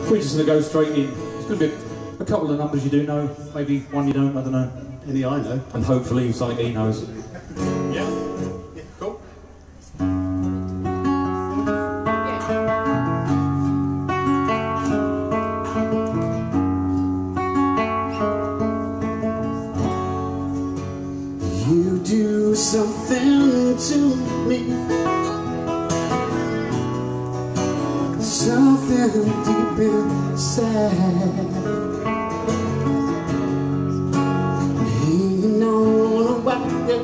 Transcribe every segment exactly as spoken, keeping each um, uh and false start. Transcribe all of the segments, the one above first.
we're just going to go straight in. It's going to be a couple of numbers you do know, maybe one you don't, I don't know. Any I know. And hopefully something he knows. Yeah. Yeah, cool. You do something to me, something deep inside. Hanging on a wire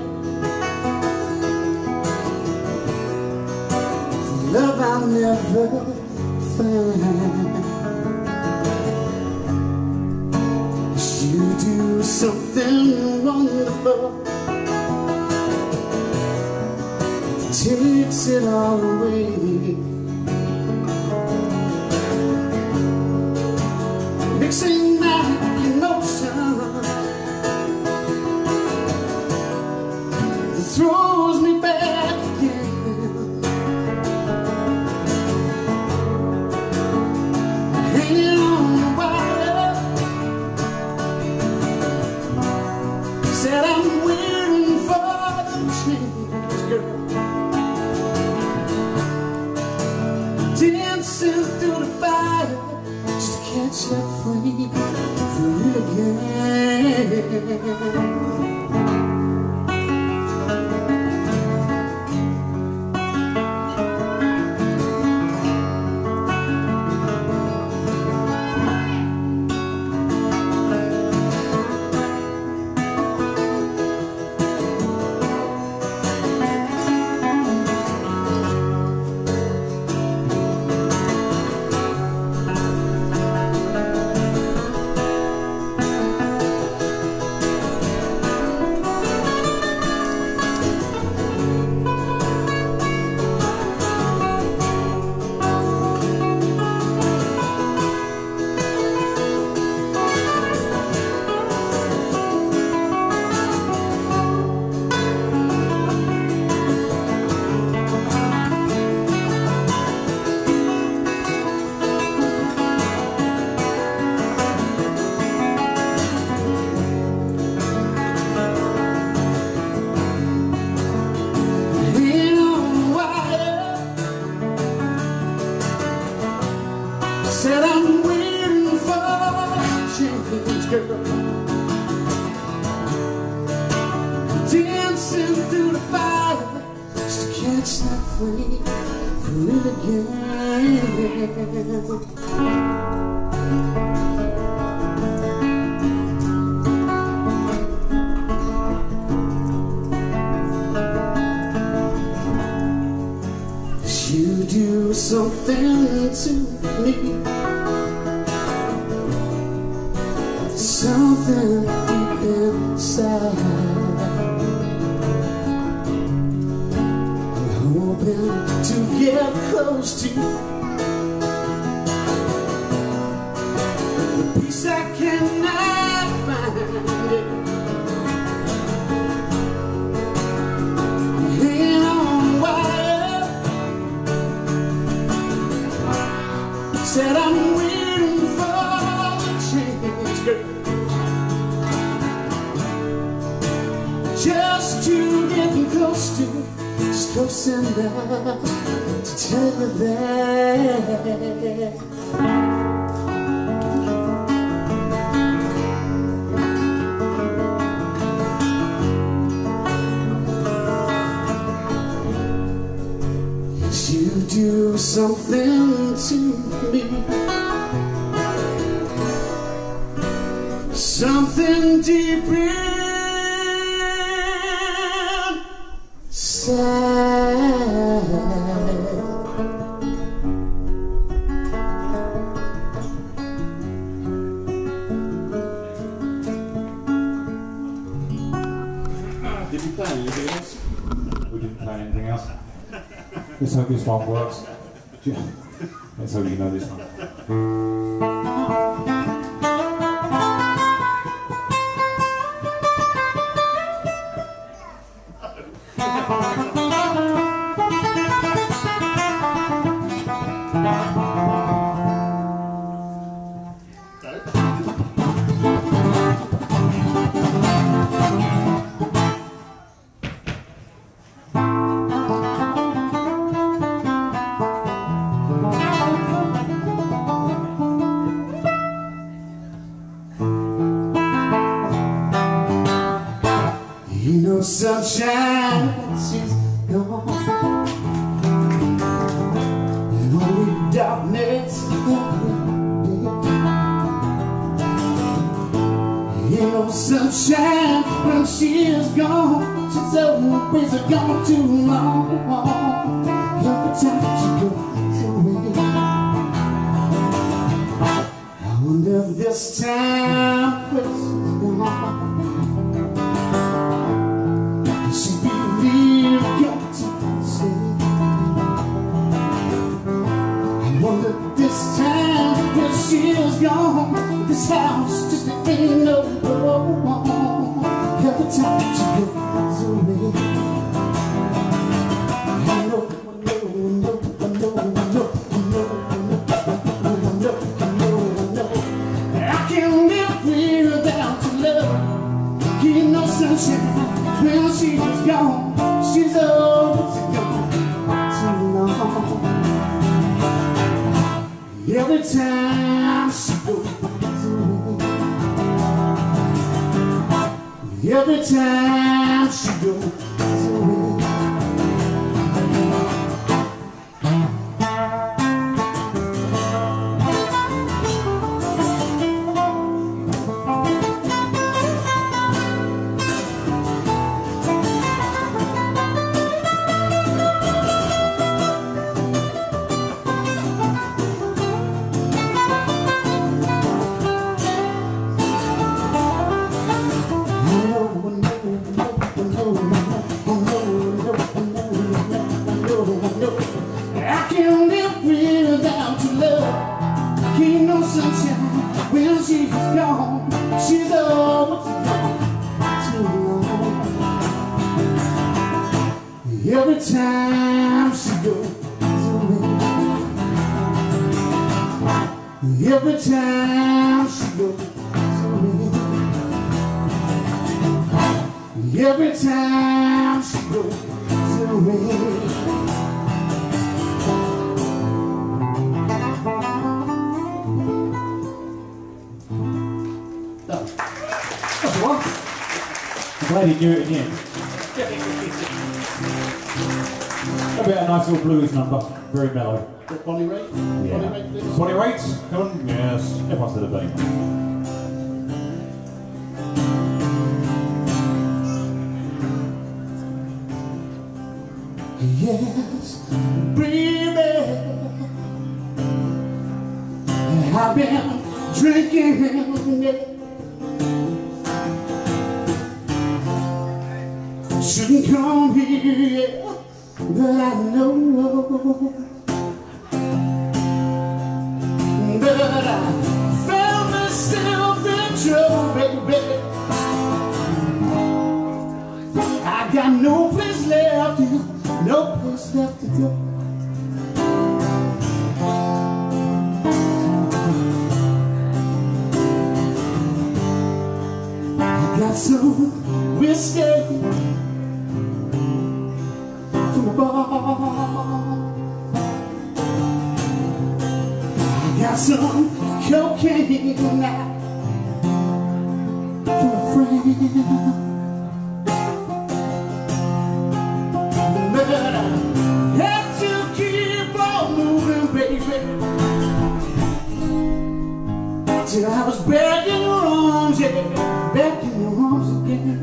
for love I'll never find. You do something wonderful, takes it all away, mixing my emotion that throws me back again. Hanging on the wire, said I'm waiting for the change, girl. Dancing through the fire just to catch that flame for it again. Said I'm waiting for change, girl. Dancing through the fire just to catch that flame for it again. You do something to me, something deep inside. I'm hoping to get close to the peace I cannot find. Hanging on wire, said I'm waiting for the change, girl. Just to get close to, just close enough to tell you that you do something to me, something deep inside. Did we play anything else? We didn't play anything else. Let's hope this one works. Let's hope you know this one. next every day. Ain't no sunshine when she is gone. She's always gone too long. Every time she goes away, I wonder if this time when she's gone, she believe got to stay. I wonder if this time when she is gone, this house just ain't no more. Every time she goes away, I know, I know, I know, I know, I know, I know, I know, I know, I know, I can't live without your love. Ain't no sunshine when she's gone. She's always gone too long. Every time she goes away, every time she goes away. I can't live without your love. Ain't no sunshine when she's gone. She's always gone too long. Every time she goes away, every time she goes away, every time she goes away. That's all right. I'm glad he knew it again. That'll be a nice little blues number, very mellow. What, Bonnie Raitt? Yeah. Bonnie Raitt, please? Bonnie Raitt, come on. Yes, everyone's had a beat. Yes, baby, I've been drinking, yeah. Shouldn't come here, but I know, but I found myself in trouble, baby. I got no place left, no place left to go. I got some whiskey from a bar. I got some cocaine now from a friend. But I have to keep on moving, baby, till I was back in your arms, yeah, back in your arms again.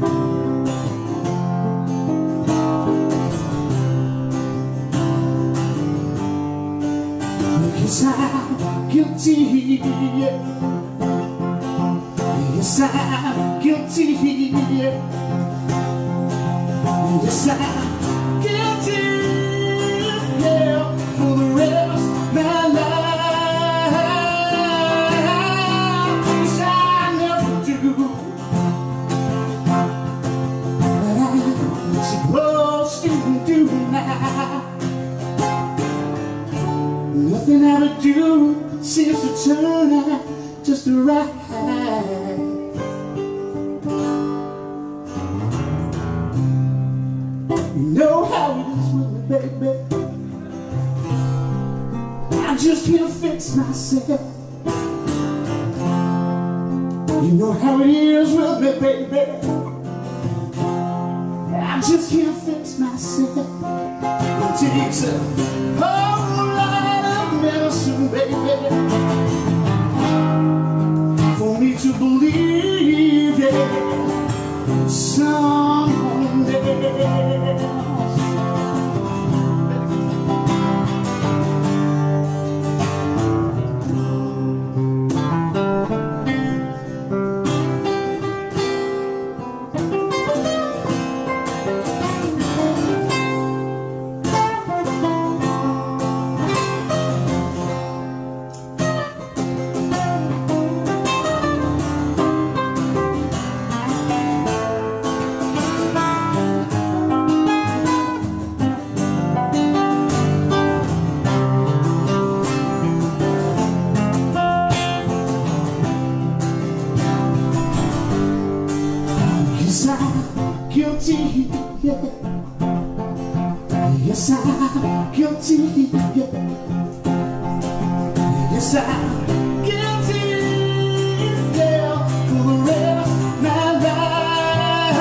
Because I'm guilty, yeah. Yes, I'm guilty, yeah. Yes, I'm guilty, yeah, for the rest of my life. Yes, I never do what I'm supposed to do now. Nothing I would do seems to turn out just right. You know how it is with me, baby. I just can't fix myself. You know how it is with me, baby. I just can't fix myself. It takes a whole lot of medicine, baby, for me to believe, yeah, someone else. Yes, I'm guilty, yeah. Yes, I'm guilty, yeah. Yes, I'm guilty, yeah, for the rest of my life.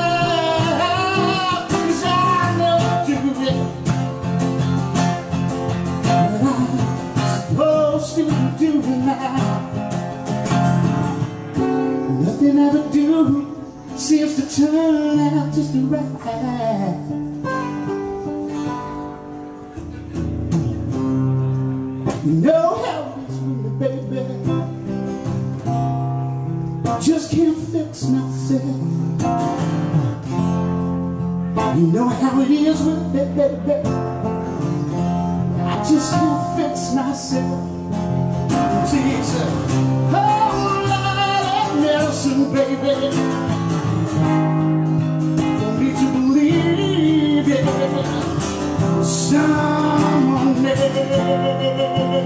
'Cause I never do it what I'm supposed to do now. Nothing I ever do seems to turn out just right. You know how it is with me, baby. Just can't fix myself. You know how it is with me, baby. I just can't fix myself. It takes a whole lot of medicine, baby, for me to believe, yeah, someone else.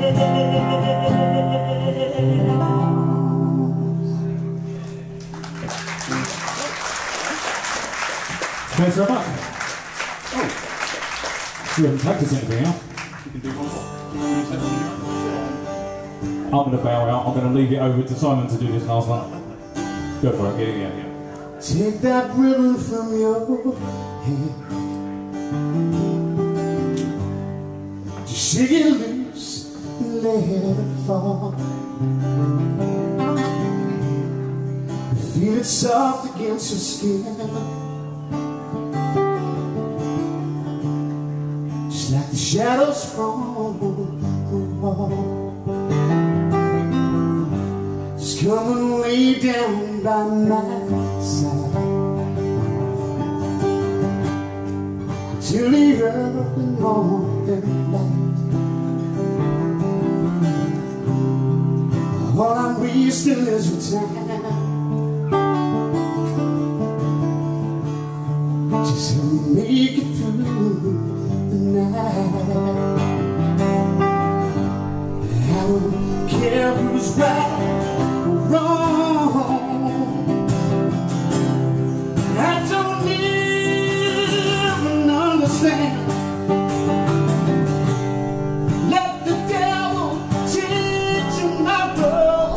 Thanks very much. Oh, we haven't practiced anything else. You can do one more. You want to take one more? I'm going to bow out. I'm going to leave it over to Simon to do this last one. Go for it. Yeah, yeah, yeah. Take that ribbon from your head, just shake it loose and let it fall. Feel it soft against your skin, just like the shadows from the wall. Just come and lay down by my side till the early morning light. All I'm wasting is your time. Just help me make it through the night. I don't care who's right or wrong. I don't even understand. Let the devil take tomorrow.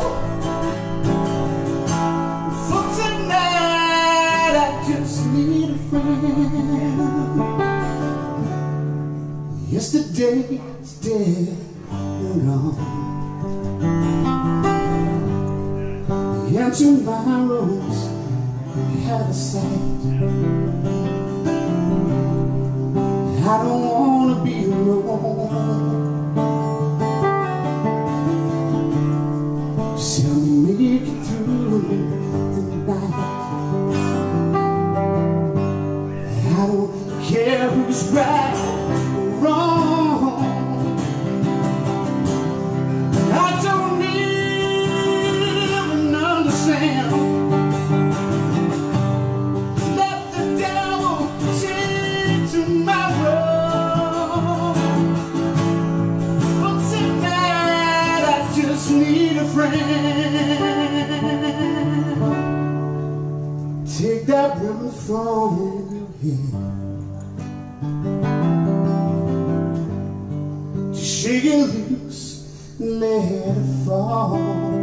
For tonight I just need a friend. Yesterday's dead and gone, and tomorrow's out of sight. I don't wanna be alone. Just help me make it through the night. I don't care who's right or wrong. I don't even understand. Let the devil take tomorrow. For tonight I just need a friend. Take that ribbon from your head, just shake it loose and let it fall.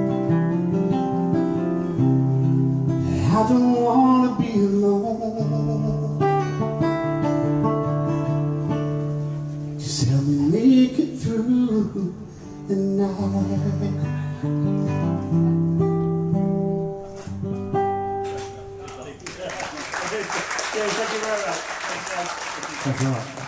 I don't wanna be alone. Just help me make it through the night. Thank you very much. Thank you very much.